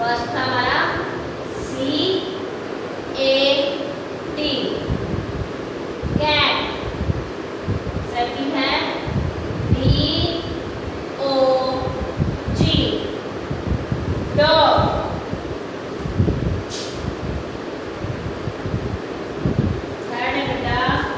First था हमारा CAT cat. Second है DOG डॉग। थर्ड है बेटा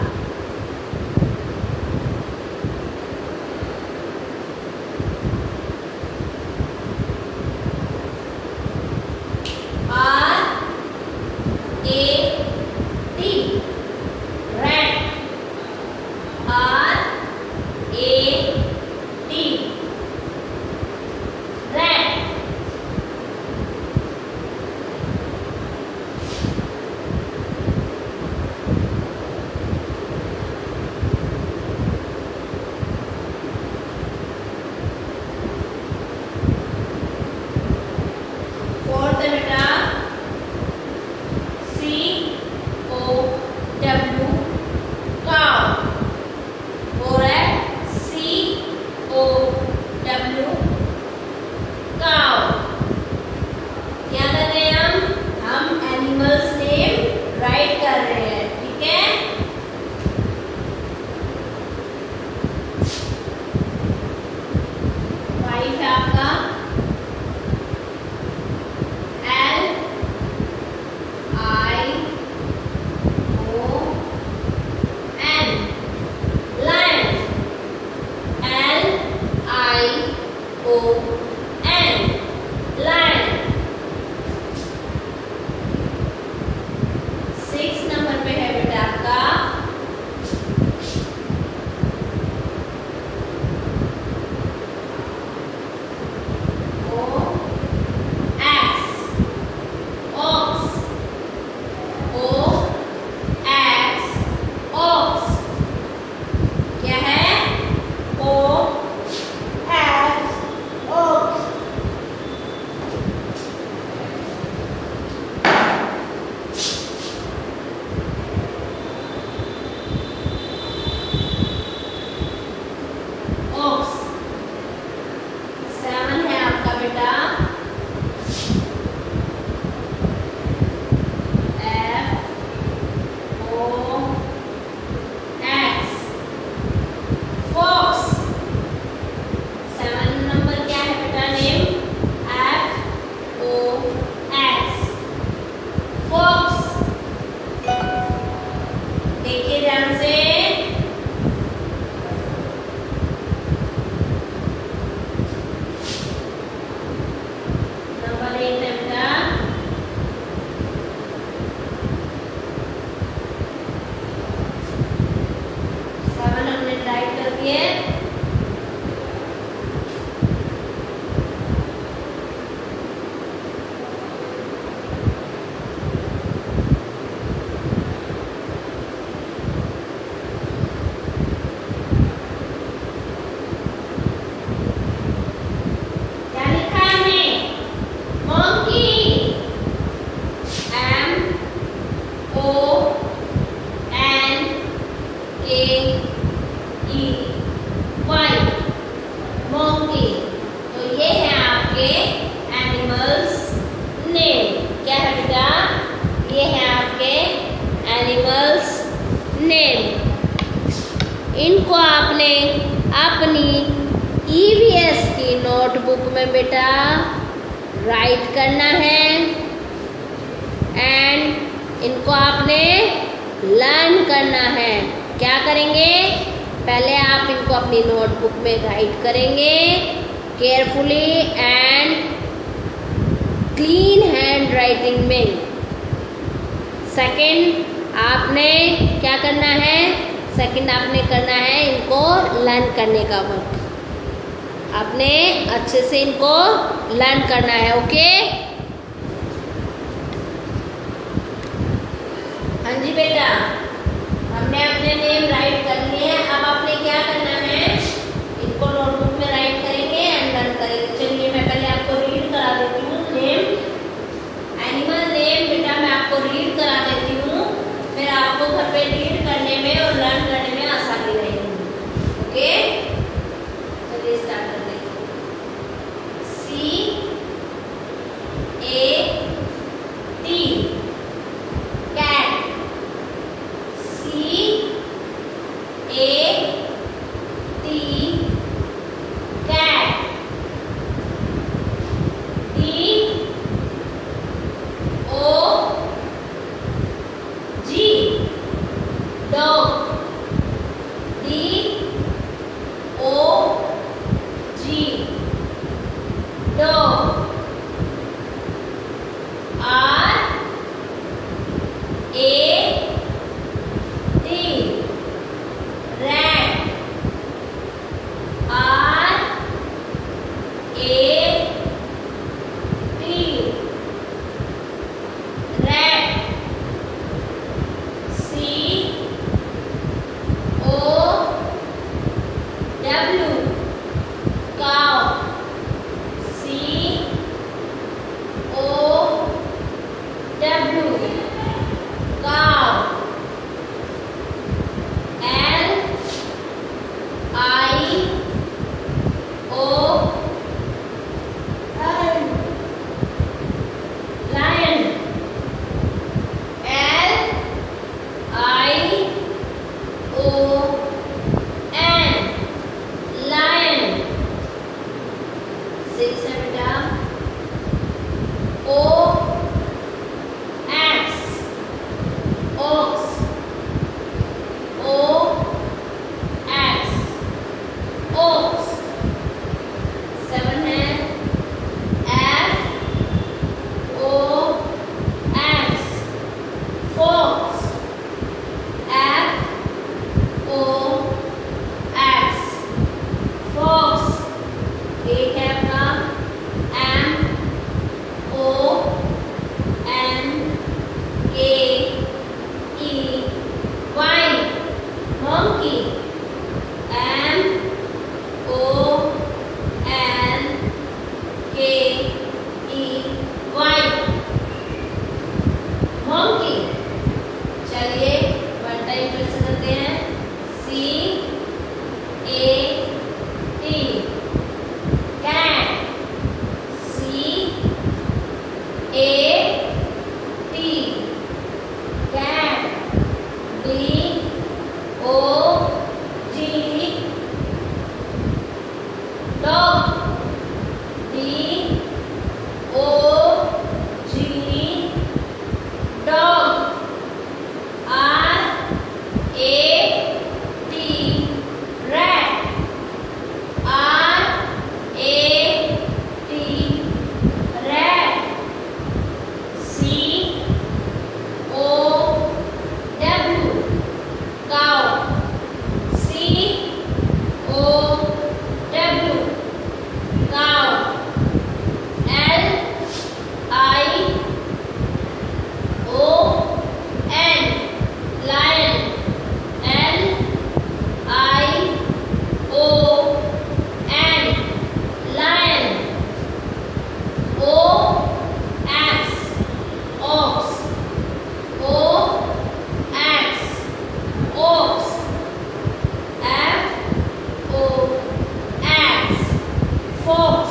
इनको आपने अपनी EVS की नोटबुक में बेटा राइट करना है एंड इनको आपने लर्न करना है। क्या करेंगे, पहले आप इनको अपनी नोटबुक में राइट करेंगे carefully and clean handwriting में। सेकंड आपने क्या करना है, सेकंड आपने करना है इनको लर्न करने का वर्क, आपने अच्छे से इनको लर्न करना है। ओके, हाँ जी बेटा, हमने अपने नेम राइट कर लिए हैं। अब आपने क्या करना है, इनको नोटबुक में राइट करेंगे एंड लर्न करेंगे। चलिए मैं पहले आपको रीड करा देती हूँ नेम, एनिमल नेम बेटा मैं आपको रीड करा देती हूँ, फिर आपको घर पे रीड करने में और लर्न करने में आसानी रहेगी। ओके, चलिए स्टार्ट करते हैं। 4